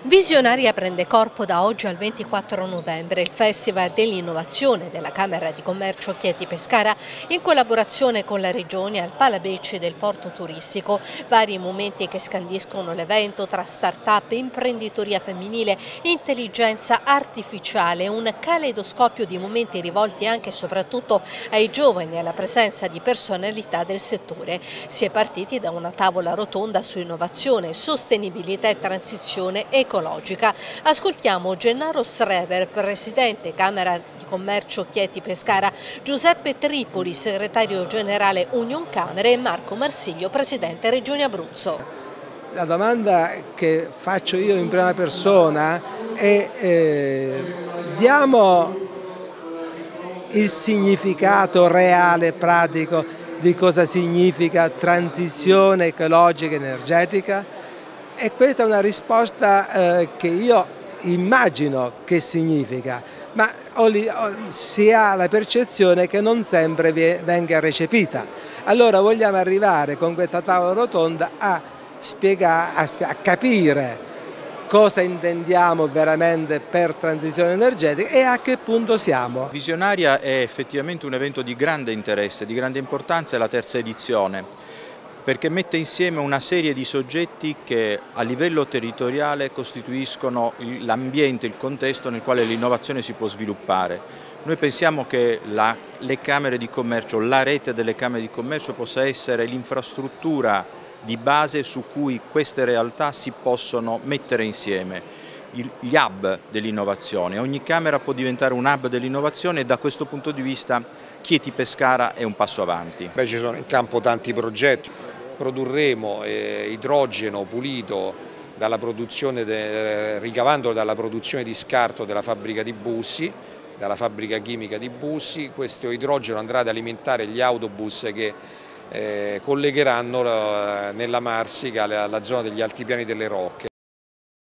Visionaria prende corpo da oggi al 24 novembre il Festival dell'Innovazione della Camera di Commercio Chieti Pescara in collaborazione con la Regione al Palabecci del Porto Turistico. Vari momenti che scandiscono l'evento tra start-up, imprenditoria femminile, intelligenza artificiale, un caleidoscopio di momenti rivolti anche e soprattutto ai giovani e alla presenza di personalità del settore. Si è partiti da una tavola rotonda su innovazione, sostenibilità e transizione ecologica. Ascoltiamo Gennaro Srever, presidente Camera di Commercio Chieti Pescara, Giuseppe Tripoli, segretario generale Union Camere e Marco Marsiglio, presidente Regione Abruzzo. La domanda che faccio io in prima persona è diamo il significato reale, pratico di cosa significa transizione ecologica e energetica? E questa è una risposta che io immagino che significa, ma si ha la percezione che non sempre venga recepita. Allora vogliamo arrivare con questa tavola rotonda a spiegare, a capire cosa intendiamo veramente per transizione energetica e a che punto siamo. Visionaria è effettivamente un evento di grande interesse, di grande importanza, è la terza edizione, perché mette insieme una serie di soggetti che a livello territoriale costituiscono l'ambiente, il contesto nel quale l'innovazione si può sviluppare. Noi pensiamo che le Camere di Commercio, la rete delle Camere di Commercio possa essere l'infrastruttura di base su cui queste realtà si possono mettere insieme, gli hub dell'innovazione. Ogni Camera può diventare un hub dell'innovazione e da questo punto di vista Chieti Pescara è un passo avanti. Ci sono in campo tanti progetti. Produrremo idrogeno pulito ricavandolo dalla produzione di scarto della fabbrica di Bussi, dalla fabbrica chimica di Bussi. Questo idrogeno andrà ad alimentare gli autobus che collegheranno nella Marsica alla zona degli altipiani delle Rocche.